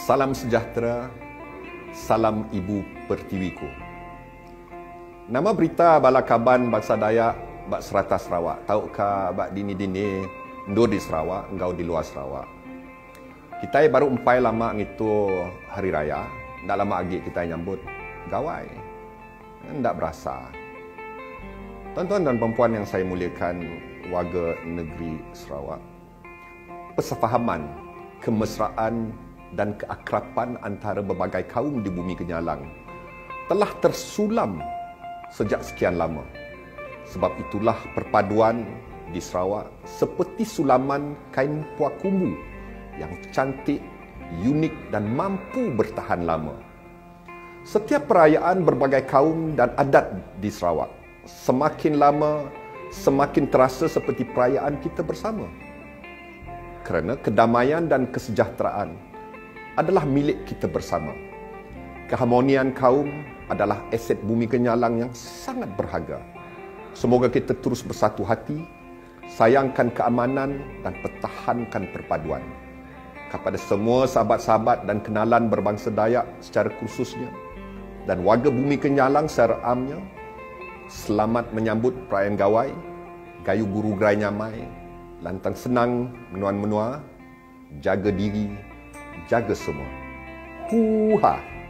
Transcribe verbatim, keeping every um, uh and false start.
Salam sejahtera, salam Ibu Pertiwiku. Nama berita bala kaban bangsa Dayak bak serata Sarawak. Tahukah bak dini-dini ndo di Sarawak, engkau di luar Sarawak. Kita baru empai lama ngitu hari raya, ndak lama lagi kita nyambut gawai. Ndak berasa. Tuan-tuan dan perempuan yang saya muliakan, warga negeri Sarawak, persefahaman, kemesraan dan keakraban antara berbagai kaum di bumi Kenyalang telah tersulam sejak sekian lama. Sebab itulah perpaduan di Sarawak seperti sulaman kain puakumbu yang cantik, unik dan mampu bertahan lama. Setiap perayaan berbagai kaum dan adat di Sarawak semakin lama semakin terasa seperti perayaan kita bersama. Kerana kedamaian dan kesejahteraan adalah milik kita bersama. Keharmonian kaum adalah aset bumi Kenyalang yang sangat berharga. Semoga kita terus bersatu hati, sayangkan keamanan dan pertahankan perpaduan. Kepada semua sahabat-sahabat dan kenalan berbangsa Dayak secara khususnya dan warga bumi Kenyalang secara amnya, selamat menyambut perayaan Gawai, Gayu Guru Gerai Nyamai, lantang senang menuan-menua, jaga diri, jaga semua. Huha!